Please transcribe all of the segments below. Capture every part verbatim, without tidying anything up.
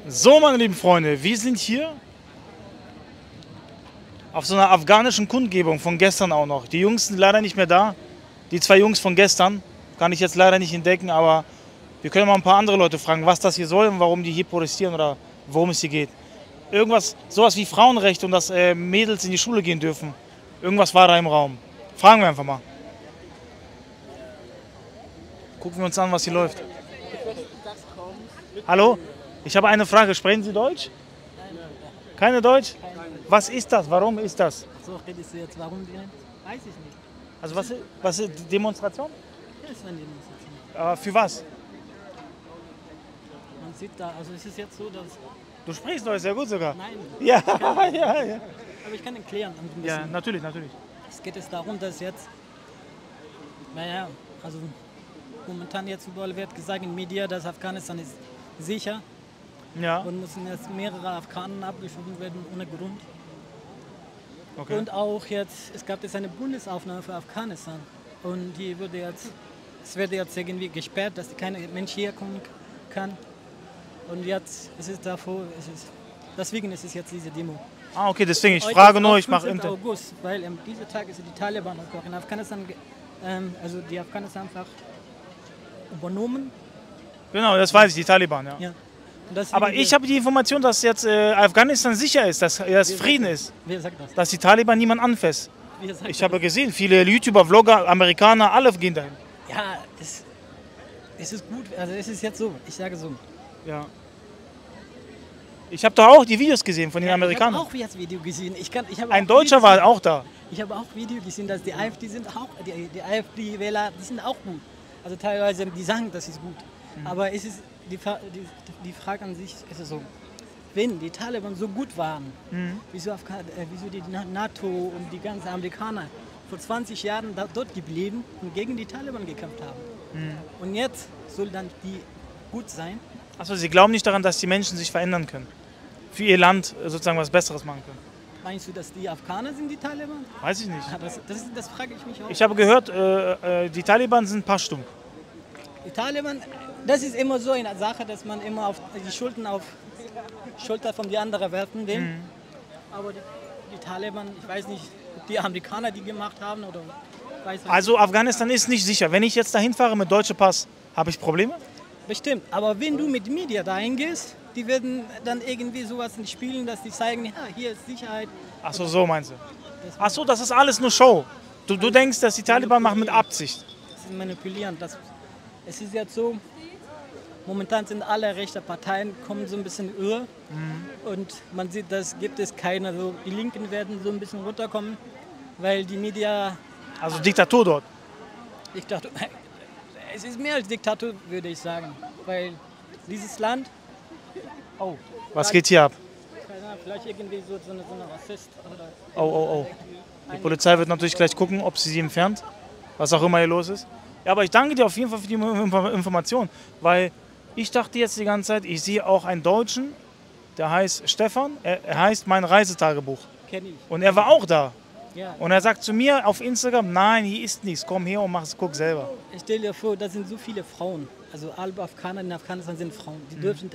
So, meine lieben Freunde, wir sind hier auf so einer afghanischen Kundgebung von gestern auch noch. Die Jungs sind leider nicht mehr da. Die zwei Jungs von gestern kann ich jetzt leider nicht entdecken, aber wir können mal ein paar andere Leute fragen, was das hier soll und warum die hier protestieren oder worum es hier geht. Irgendwas, sowas wie Frauenrechte und dass äh, Mädels in die Schule gehen dürfen. Irgendwas war da im Raum. Fragen wir einfach mal. Gucken wir uns an, was hier läuft. Hallo? Ich habe eine Frage. Sprechen Sie Deutsch? Keine Deutsch? Was ist das? Warum ist das? So redest du jetzt, warum denn? Weiß ich nicht. Also was, was ist die Demonstration? Das ist eine Demonstration. Aber für was? Man sieht da, also es ist jetzt so, dass... Du sprichst Deutsch sehr gut sogar. Nein. Ja, ja, ja. Aber ich kann erklären. Ein bisschen. Ja, natürlich, natürlich. Es geht es darum, dass jetzt, naja, also momentan jetzt überall wird gesagt in den Medien, dass Afghanistan ist sicher Ja, und müssen jetzt mehrere Afghanen abgeschoben werden ohne Grund. okay. Und auch jetzt, es gab jetzt eine Bundesaufnahme für Afghanistan und die würde jetzt, es wird jetzt irgendwie gesperrt, dass kein Mensch hier kommen kann. Und jetzt ist es davor, es ist, deswegen ist es jetzt diese Demo. Ah, okay, deswegen, ich Heute frage ist nur, auch ich mache fünfzehnten Inter. August, weil ähm, dieser Tag ist die Taliban auch in Afghanistan, ge- ähm, also die Afghanistan einfach übernommen. Genau, das weiß ich, die Taliban, ja. Ja. Und deswegen Aber ich habe die Information, dass jetzt äh, Afghanistan sicher ist, dass es Frieden ist, Wer sagt das? dass die Taliban niemand anfasst. Wer sagt Ich das? habe gesehen, viele YouTuber, Vlogger, Amerikaner, alle gehen dahin. Ja, es, es ist gut, also es ist jetzt so, ich sage so. Ja. Ich habe doch auch die Videos gesehen von den Amerikanern. Ich habe auch jetzt Video gesehen. Ich kann, ich habe Ein auch Deutscher Videos- war auch da. Ich habe auch Video gesehen, dass die AfD sind auch, die, die AfD-Wähler, die sind auch gut. Also teilweise, die sagen, das ist gut. Mhm. Aber es ist die, Fra- die, die Frage an sich ist es so, wenn die Taliban so gut waren, Mhm. wieso, Afga äh, wieso die Na- NATO und die ganzen Amerikaner vor zwanzig Jahren da, dort geblieben und gegen die Taliban gekämpft haben? Mhm. Und jetzt soll dann die gut sein? Achso, Sie glauben nicht daran, dass die Menschen sich verändern können. Für ihr Land äh, sozusagen was Besseres machen können. Meinst du, dass die Afghaner sind, die Taliban? Weiß ich nicht. Ja, das, das, das frage ich mich auch. Ich habe gehört, äh, äh, die Taliban sind Pashtum. Die Taliban, das ist immer so eine Sache, dass man immer auf die Schultern auf Schulter von die anderen werfen will. Mhm. Aber die, die Taliban, ich weiß nicht, ob die Amerikaner die gemacht haben oder weiß nicht. Also Afghanistan ist nicht sicher. Wenn ich jetzt dahin fahre mit deutschem Pass, habe ich Probleme? Bestimmt. Aber wenn du mit Media dahin gehst, die werden dann irgendwie sowas nicht spielen, dass die zeigen, ja, hier ist Sicherheit. Achso, so meinst du. Das, Achso, das ist alles nur Show. Du, du denkst, dass die Taliban machen mit Absicht. das ist manipulierend. Das, es ist jetzt so, momentan sind alle rechte Parteien kommen so ein bisschen irre. Mhm. Und man sieht, dass gibt es keine, so, die Linken werden so ein bisschen runterkommen, weil die Media, Also Diktatur dort. ich dachte, es ist mehr als Diktatur, würde ich sagen. Weil dieses Land, oh, Was geht hier ab? keine Ahnung, vielleicht irgendwie so, so, eine, so eine Rassist oder Oh, oh, oh. Die Polizei wird natürlich gleich gucken, ob sie sie entfernt. Was auch immer hier los ist. Ja, aber ich danke dir auf jeden Fall für die Info- Information. Weil ich dachte jetzt die ganze Zeit, ich sehe auch einen Deutschen, der heißt Stefan. Er, er heißt mein Reisetagebuch. kenne ich. Und er war auch da. Ja. Und er sagt zu mir auf Instagram, nein, hier ist nichts, komm her und mach es, guck selber. Ich stelle dir vor, da sind so viele Frauen. Also alle Afghaner in Afghanistan sind Frauen. Die dürfen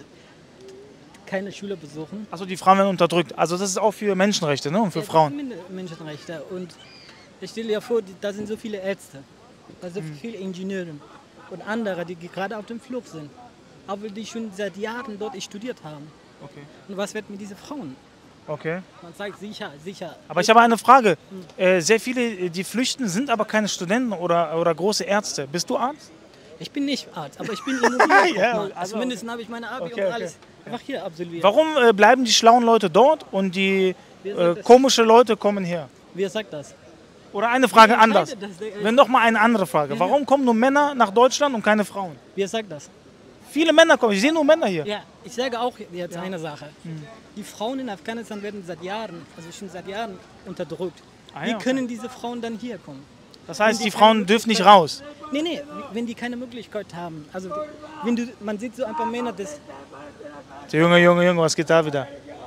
keine Schule besuchen. Achso, die Frauen werden unterdrückt. Also das ist auch für Menschenrechte, ne? Und für Ja, das Frauen. sind Men- Menschenrechte. Und ich stelle dir vor, die- da sind so viele Ärzte, da sind viele Ingenieure und andere, die gerade auf dem Flug sind. Aber die schon seit Jahren dort studiert haben. Okay. Und was wird mit diesen Frauen? Okay. Man sagt sicher, sicher. Aber ich habe eine Frage. Äh, sehr viele, äh, die flüchten, sind aber keine Studenten oder, oder große Ärzte. Bist du Arzt? Ich bin nicht Arzt, aber ich bin Immobilienkaufmann. Ja, also also- Zumindest habe ich meine Abi Okay, und okay. alles einfach hier absolviert. Warum äh, bleiben die schlauen Leute dort und die Wer äh, sagt das? komische Leute kommen her? Wer sagt das? Oder eine Frage Wer anders. entscheidet das? Der- Wenn noch mal eine andere Frage. Ja. Warum kommen nur Männer nach Deutschland und keine Frauen? Wer sagt das? Viele Männer kommen. Ich sehe nur Männer hier. Ja, ich sage auch jetzt eine Sache. Die Frauen in Afghanistan werden seit Jahren, also schon seit Jahren unterdrückt. Ah, Wie ja, okay. können diese Frauen dann hier kommen? Das heißt, Wenn die die Frauen keine dürfen nicht Möglichkeit- raus. Nee, nee, wenn die keine Möglichkeit haben. Also wenn du, man sieht so ein paar Männer, das, Der Junge, Junge, Junge, was geht da wieder?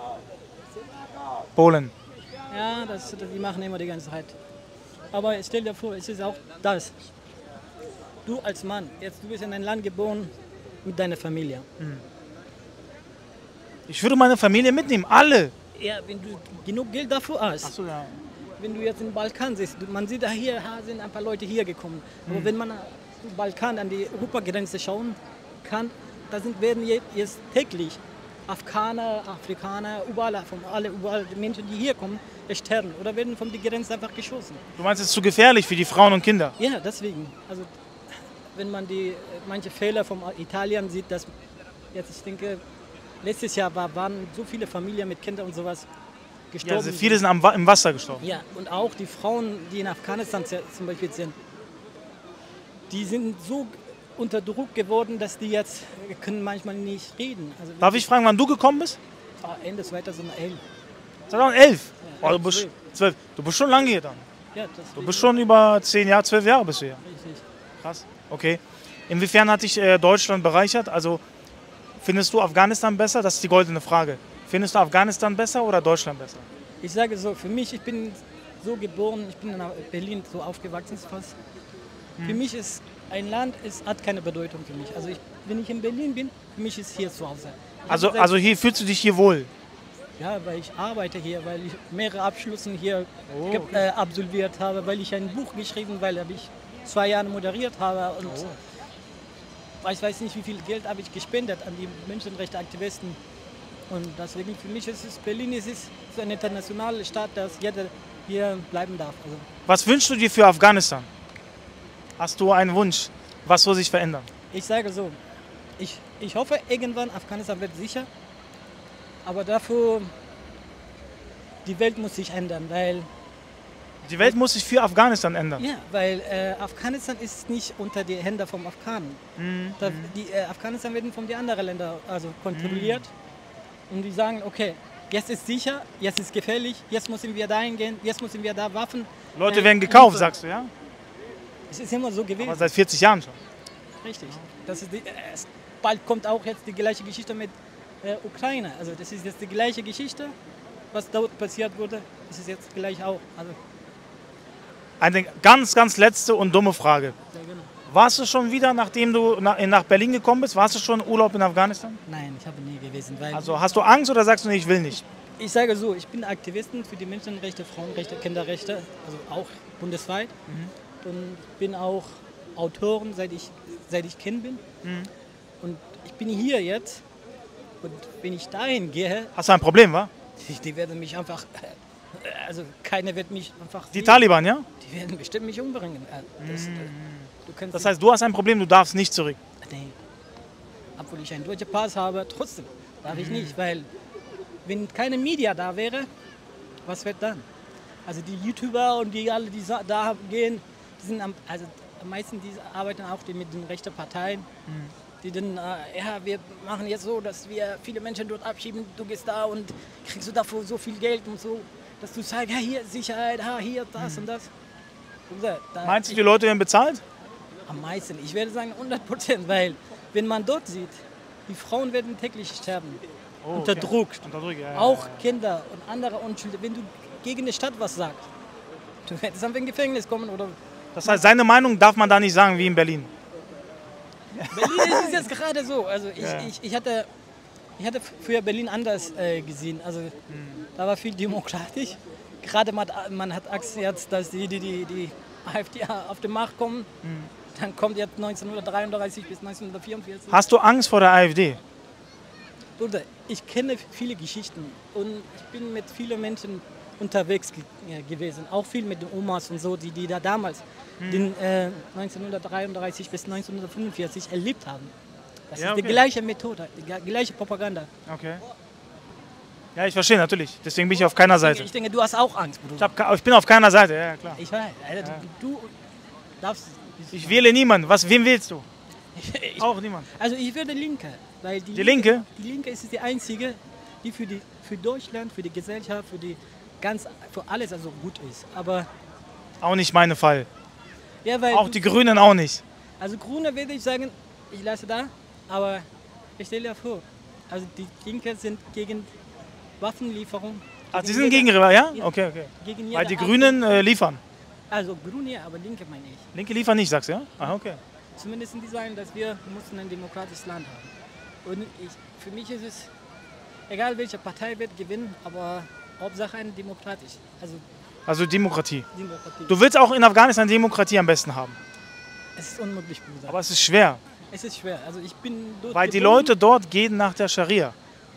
Polen. ja, das, das, die machen immer die ganze Zeit. Aber stell dir vor, es ist auch das. Du als Mann, jetzt du bist in ein Land geboren mit deiner Familie. Ich würde meine Familie mitnehmen, alle. Ja, wenn du genug Geld dafür hast. Ach so, ja. Wenn du jetzt im Balkan siehst, du- man sieht, da hier ha, sind ein paar Leute hier gekommen. Aber Mhm. wenn man im Balkan an die Europagrenze schauen kann, da sind, werden je- jetzt täglich Afghaner, Afrikaner, überall, von alle, überall die Menschen, die hier kommen, sterben oder werden von der Grenze einfach geschossen. Du meinst, es ist zu gefährlich für die Frauen und Kinder? Ja, deswegen. Also, wenn man die äh, manche Fehler von Italien sieht, dass jetzt, ich denke, letztes Jahr war, waren so viele Familien mit Kindern und sowas Ja, gestorben. also viele sind am, Wa- im Wasser gestorben. Ja, und auch die Frauen, die in Afghanistan z- zum Beispiel sind, die sind so unter Druck geworden, dass die jetzt äh, können manchmal nicht reden. Also Darf ich fragen, wann du gekommen bist? war Ende zweitausendelf. zweitausendelf? Ja, Oh, du, bist, zwölf. zwölf. Du bist schon lange hier dann. Ja, das Du bist schon über zehn Jahre, zwölf Jahre bist du hier. richtig. Krass. Okay. Inwiefern hat dich äh, Deutschland bereichert? Also findest du Afghanistan besser? Das ist die goldene Frage. Findest du Afghanistan besser oder Deutschland besser? Ich sage so, für mich, ich bin so geboren, ich bin in Berlin so aufgewachsen fast. Hm. Für mich ist ein Land, es hat keine Bedeutung für mich. Also ich, wenn ich in Berlin bin, für mich ist hier zu Hause. Ich Also, habe seit- also hier fühlst du dich hier wohl? Ja, weil ich arbeite hier, weil ich mehrere Abschlüsse hier Oh, ge- okay. äh, absolviert habe, weil ich ein Buch geschrieben, weil hab ich zwei Jahre moderiert habe und Oh. ich weiß nicht, wie viel Geld habe ich gespendet an die Menschenrechteaktivisten. Und deswegen für mich ist es, Berlin ist es so eine internationale Stadt, dass jeder hier bleiben darf. Also Was wünschst du dir für Afghanistan? Hast du einen Wunsch? Was soll sich verändern? ich sage so, ich, ich hoffe, irgendwann Afghanistan wird sicher, aber dafür, die Welt muss sich ändern, weil Die Welt muss sich für Afghanistan ändern. Ja, weil äh, Afghanistan ist nicht unter die Hände vom Afghanen. Mhm. Da, die äh, Afghanistan werden von den anderen Ländern also kontrolliert und die sagen, okay, jetzt ist sicher, jetzt ist gefährlich, jetzt müssen wir dahin gehen, jetzt müssen wir da Waffen. Leute äh, werden gekauft, liefern. sagst du, ja? Es ist immer so gewesen. Aber seit vierzig Jahren schon. Richtig. Das ist die, äh, es, bald kommt auch jetzt die gleiche Geschichte mit äh, Ukraine. Also das ist jetzt die gleiche Geschichte, was dort passiert wurde, das ist jetzt gleich auch. Also, Eine ganz, ganz letzte und dumme Frage. ja, genau. Warst du schon wieder, nachdem du nach, nach Berlin gekommen bist, warst du schon Urlaub in Afghanistan? Nein, ich habe nie gewesen, weil Also hast du Angst oder sagst du, nee, ich will nicht? ich sage so, ich bin Aktivistin für die Menschenrechte, Frauenrechte, Kinderrechte, also auch bundesweit. Und bin auch Autorin, seit ich, seit ich Kind bin. Und ich bin hier jetzt. Und wenn ich dahin gehe, Hast du ein Problem, wa? die, die werden mich einfach, also keiner wird mich einfach, Die sehen. Taliban, ja? Die werden bestimmt mich umbringen. Äh, Das, du kannst Das heißt, du hast ein Problem, du darfst nicht zurück. nee. Obwohl ich einen deutschen Pass habe, trotzdem darf ich nicht, weil wenn keine Media da wäre, was wird dann? Also die YouTuber und die alle, die sa- da gehen, die sind am, also am meisten, die arbeiten auch die mit den rechten Parteien, die dann, äh, ja, wir machen jetzt so, dass wir viele Menschen dort abschieben, du gehst da und kriegst du dafür so viel Geld und so, dass du sagst, ja, hier ist Sicherheit, ha, hier das und das. Und da, da, Meinst du, die Leute werden bezahlt? am meisten, ich würde sagen hundert Prozent, weil wenn man dort sieht, die Frauen werden täglich sterben, Oh, unterdrückt, Unterdrückt, ja, ja, auch ja. Kinder und andere Unschuldige. Wenn du gegen die Stadt was sagst, du hättest einfach in Gefängnis kommen oder Das heißt, seine Meinung darf man da nicht sagen, wie in Berlin. Berlin ist es jetzt gerade so. Also ich, Ja. ich, ich hatte ich hatte früher Berlin anders äh, gesehen. Also da war viel demokratisch. Gerade man, hat- man hat Angst jetzt, dass die, die, die, die AfD auf die Macht kommen. Dann kommt jetzt neunzehnhundertdreiunddreißig bis neunzehnhundertvierundvierzig. Hast du Angst vor der AfD? Bruder, ich kenne viele Geschichten und ich bin mit vielen Menschen unterwegs ge ja, gewesen. Auch viel mit den Omas und so, die, die da damals den, äh, neunzehnhundertdreiunddreißig bis neunzehnhundertfünfundvierzig erlebt haben. Das Ja, ist okay. die gleiche Methode, die ge- gleiche Propaganda. Okay. Ja, ich verstehe natürlich. Deswegen bin ich auf keiner Seite. Ich denke, du hast auch Angst, Ich, Bruder. hab, ke- ich bin auf keiner Seite, ja, ja klar. Ich weiß, Alter, Ja. du, du darfst... Ich wähle niemanden. Was, wen wählst du? Ich, Auch niemand. also ich würde Linke, weil die, Die Linke? Die Linke ist die einzige, die für, die für Deutschland, für die Gesellschaft, für die ganz, für alles also gut ist. Aber Auch nicht mein Fall. ja, weil Auch du, die Grünen auch nicht. also Grüne würde ich sagen, ich lasse da, aber ich stelle dir vor, also die Linke sind gegen Waffenlieferung. Ach, Sie sind gegen, ja? Ja. Okay, okay. Gegen Weil jede die Art Grünen äh, liefern. von- Also Grüne, aber Linke meine ich. Linke liefern nicht, sagst du, ja? Ah, okay. Zumindest die sagen, dass wir müssen ein demokratisches Land haben. Und ich, für mich ist es, Egal welche Partei wird gewinnen, aber Hauptsache ein demokratisch. Also Also Demokratie. Demokratie. Du willst auch in Afghanistan Demokratie am besten haben. Es ist unmöglich, Bruder. Aber es ist schwer, Es ist schwer. Also ich bin dort weil die geboren. Leute dort gehen nach der Scharia.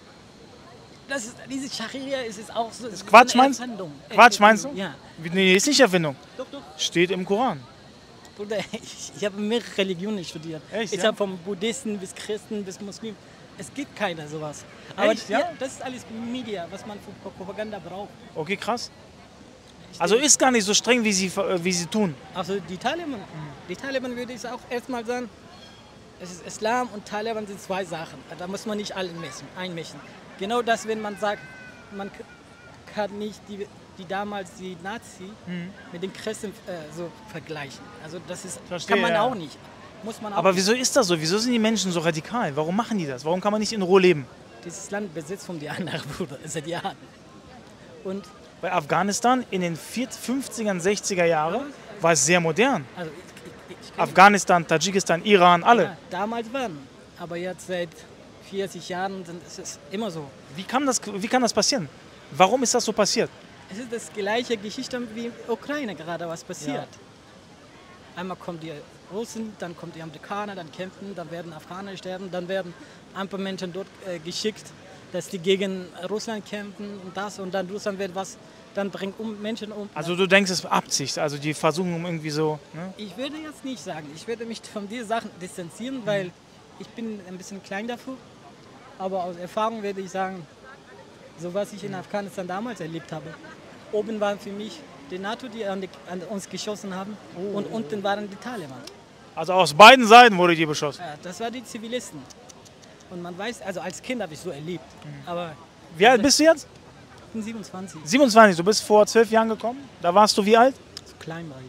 Das ist, diese Scharia ist es auch so. Ist Quatsch, eine meinst du? Erfindung. Quatsch, meinst du? Ja. Nee, ist nicht Erfindung. Doch, doch. Steht im Koran. Bruder, ich, ich habe mehrere Religionen studiert. Echt, ich ja? habe vom Buddhisten bis Christen bis Muslim. Es gibt keiner sowas. Aber Echt, ja? das ist alles Media, was man für Propaganda braucht. Okay, krass. Ich Also denke- ist gar nicht so streng, wie sie, äh, wie sie tun. Also die Taliban, die Taliban würde ich auch erstmal sagen, es ist Islam und Taliban sind zwei Sachen. Da muss man nicht alle mischen, einmischen. Genau das, wenn man sagt, man k- kann nicht die, die damals die Nazi mit den Christen äh, so vergleichen. Also das ist, Verstehe, kann man ja. auch nicht. Muss man auch Aber nicht. wieso ist das so? Wieso sind die Menschen so radikal? Warum machen die das? Warum kann man nicht in Ruhe leben? Dieses Land besitzt von die anderen Bruder seit Jahren. Und Bei Afghanistan in den fünfziger, sechziger Jahren war es sehr modern. also ich, ich, ich kenn- Afghanistan, Tadschikistan, Iran, alle. ja, damals waren, aber jetzt seit vierzig Jahren sind, ist es immer so. Wie kann, das, wie kann das passieren? Warum ist das so passiert? Es ist das gleiche Geschichte wie in Ukraine gerade, was passiert. Einmal kommen die Russen, dann kommen die Amerikaner, dann kämpfen, dann werden Afghaner sterben, dann werden ein paar Menschen dort äh, geschickt, dass die gegen Russland kämpfen und das und dann Russland wird was, dann bringt um Menschen um. Also du denkst, es ist Absicht, also die versuchen um irgendwie so... Ne? Ich würde jetzt nicht sagen, ich würde mich von diesen Sachen distanzieren, weil ich bin ein bisschen klein dafür. Aber aus Erfahrung würde ich sagen, so was ich in Afghanistan damals erlebt habe. Oben waren für mich die NATO, die an, die, an uns geschossen haben, und unten waren die Taliban. Also aus beiden Seiten wurde die beschossen. Ja, das waren die Zivilisten. Und man weiß, also als Kind habe ich so erlebt. Aber Wie alt bist du jetzt? ich bin siebenundzwanzig, siebenundzwanzig, du bist vor zwölf Jahren gekommen. Da warst du wie alt? so klein war ich.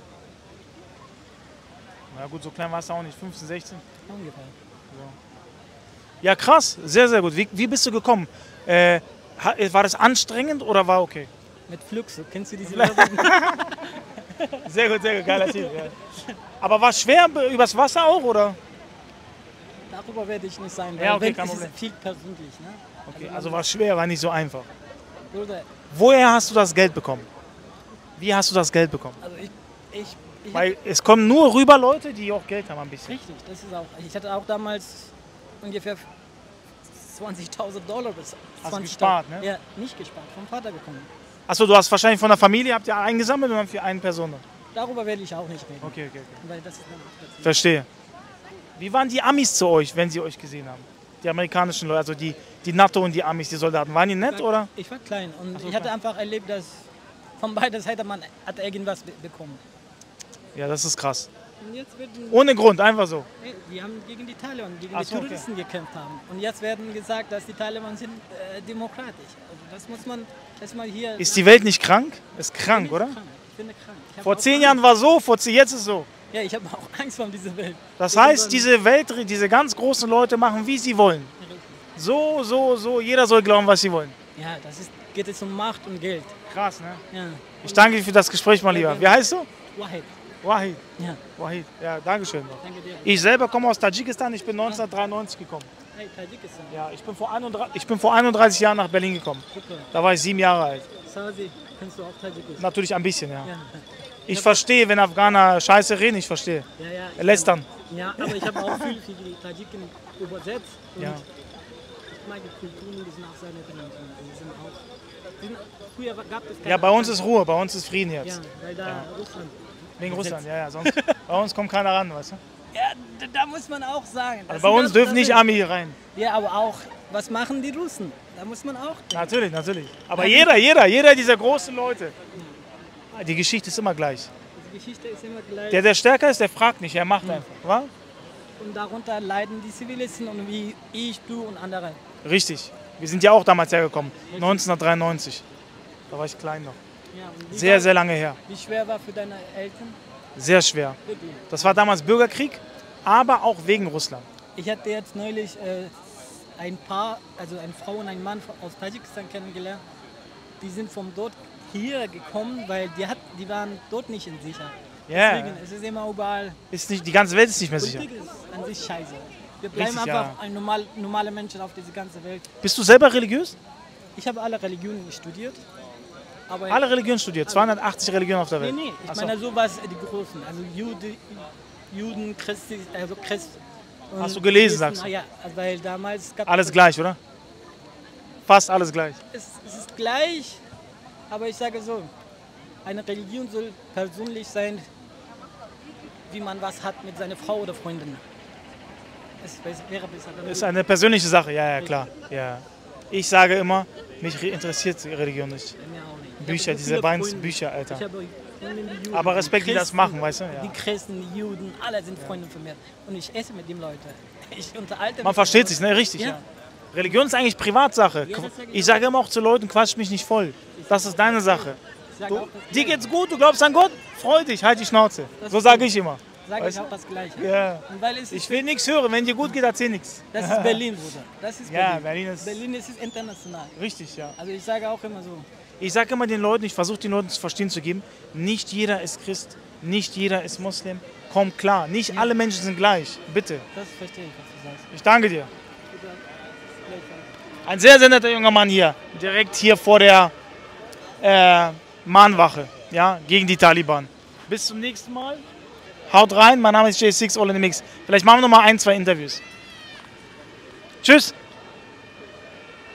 Na gut, so klein warst du auch nicht, fünfzehn, sechzehn. Ungefähr. Ja, krass, sehr, sehr gut. Wie, wie bist du gekommen? Äh, ha- war das anstrengend oder war okay? Mit Fluxo, kennst du diese Werbung? Sehr gut, sehr gut, geiler Typ. Ja. Aber war es schwer be- übers Wasser auch, oder? Darüber werde ich nicht sein, weil Ja, okay, wenn, kein es Problem. ist viel persönlich. Ne? Okay, also war es schwer, war nicht so einfach. Bruder, Woher hast du das Geld bekommen? Wie hast du das Geld bekommen? also ich, ich, ich Weil es kommen nur rüber Leute, die auch Geld haben ein bisschen. richtig, das ist auch. Ich hatte auch damals ungefähr zwanzigtausend Dollar bis Hast du zwanzigtausend. gespart, ne? Ja, nicht gespart, vom Vater bekommen. Achso, du hast wahrscheinlich von der Familie, habt ihr eingesammelt und dann für eine Person? Darüber werde ich auch nicht reden, Okay, okay, okay. weil das ist dann auch Verstehe. Wie waren die Amis zu euch, wenn sie euch gesehen haben? Die amerikanischen Leute, also die, die NATO und die Amis, die Soldaten. Waren die nett, oder? Ich war klein und Ach so, ich hatte klein. einfach erlebt, dass von beider Seite man hat irgendwas be bekommen. Ja, das ist krass. Und jetzt werden, Ohne Grund, einfach so. nee, die haben gegen die Taliban, gegen Ach die so, okay. Terroristen gekämpft haben. Und jetzt werden gesagt, dass die Taliban sind äh, demokratisch. Also das muss man erstmal hier. Ist die Welt nicht krank? Ist krank, Ich bin oder? krank. Ich bin krank. Ich hab Vor auch zehn Angst. Jahren war so, vor zehn, jetzt ist so. Ja, ich habe auch Angst vor dieser Welt. Das Ich bin so heißt, ein- diese Welt, diese ganz großen Leute machen, wie sie wollen. So, so, so. Jeder soll glauben, was sie wollen. Ja, das ist, geht es um Macht und Geld. Krass, ne? Ja. Ich danke dir für das Gespräch, mein Lieber. Wie heißt du? Wahid. Wahid. Ja, Wahid. Ja, danke schön. danke dir. Ich selber komme aus Tadschikistan. Ich bin neunzehnhundertdreiundneunzig gekommen. Hey, Tadschikistan. Ja, ich bin vor einunddreißig, ich bin vor einunddreißig Jahren nach Berlin gekommen. Super. Da war ich sieben Jahre alt. Sazi, kannst du auch Tadschikistan? Natürlich ein bisschen, ja. Ja. Ich verstehe, wenn Afghaner Scheiße reden, ich verstehe. Ja, ja, ich Lästern. Ja, aber ich habe auch viel für die Tadschiken übersetzt. Und Ja. ich meine, die Kulturen, die sind auch sehr nett. und Die sind auch, die sind, früher gab es keine. Ja, bei uns ist Ruhe, bei uns ist Frieden Ja, jetzt. weil da Russland. Wegen Russland, ja, ja. Sonst, bei uns kommt keiner ran, weißt du? Ja, da, da muss man auch sagen. das Also bei sind uns das- dürfen das nicht sind- Ami rein. Ja, aber auch, was machen die Russen? Da muss man auch. Natürlich, natürlich. Aber jeder, jeder, jeder dieser großen Leute. Die Geschichte ist immer gleich. Die Geschichte ist immer gleich. Der, der stärker ist, der fragt nicht, er macht einfach. Wa? Und darunter leiden die Zivilisten und wie ich, du und andere. Richtig. Wir sind ja auch damals hergekommen. neunzehnhundertdreiundneunzig. Da war ich klein noch. Ja, und wie Sehr, war- sehr lange her. Wie schwer war für deine Eltern? Sehr schwer. Wirklich. Das war damals Bürgerkrieg, aber auch wegen Russland. Ich hatte jetzt neulich äh, ein Paar, also eine Frau und ein Mann aus Tadschikistan kennengelernt. Die sind von dort hier gekommen, weil die, hat, die waren dort nicht in sicher. Ja. Deswegen es ist immer überall. Ist nicht, die ganze Welt ist nicht mehr sicher. Politik ist an sich scheiße. Wir bleiben Richtig, einfach ja. ein normal, normale Menschen auf dieser ganzen Welt. Bist du selber religiös? Ich habe alle Religionen studiert. Aber Alle Religionen studiert, zweihundertachtzig Religionen auf der nee, Welt. nee, ich Ach so. meine sowas, die Großen. Also Jude, Juden, Christi, also Christ. und Hast du gelesen, Christen, sagst du? Ja, weil damals gab Alles es, gleich, oder? Fast alles gleich. es, es ist gleich, aber ich sage so, eine Religion soll persönlich sein, wie man was hat mit seiner Frau oder Freundin. Es wäre besser. Das ist eine persönliche Sache, ja, ja, klar. Ja. Ich sage immer, mich interessiert die Religion nicht. Mir auch nicht. Ich Bücher, habe so diese viele beiden Freunde. Bücher, Alter. Ich habe Freunde, die Juden, Aber Respekt, die das Christen, machen, weißt du? Ja. Die Christen, die Juden, alle sind Freunde von mir. Und ich esse mit den Leuten. Ich unterhalte Man mich versteht mit sich, den ne? Richtig, Ja. ja. Religion ist eigentlich Privatsache. Ja, das sag ich Ich auch. sage immer auch zu Leuten, quatsch mich nicht voll. Das ist deine Sache. Ich sage Du, auch das dir Gleiche. geht's gut, du glaubst an Gott, freu dich, halt die Schnauze. Das So ist sage gut. ich immer. Sage Weißt ich du? auch das Gleiche. Ja. Und weil es ist, Ich will nichts hören, wenn dir gut geht, erzähl nichts. das ist Berlin, Bruder. Das ist Ja, Berlin. Berlin ist- Berlin ist international. Richtig, ja. Also ich sage auch immer so, Ich sage immer den Leuten, ich versuche den Leuten zu verstehen zu geben, nicht jeder ist Christ, nicht jeder ist Muslim. Komm klar, nicht alle Menschen sind gleich. Bitte. das verstehe ich, was du sagst. Ich danke dir. Bruder, gleichfalls. Ein sehr, sehr netter junger Mann hier. Direkt hier vor der äh, Mahnwache, ja, gegen die Taliban. Bis zum nächsten Mal. Haut rein, mein Name ist J six All in the Mix. Vielleicht machen wir noch mal ein, zwei Interviews. Tschüss.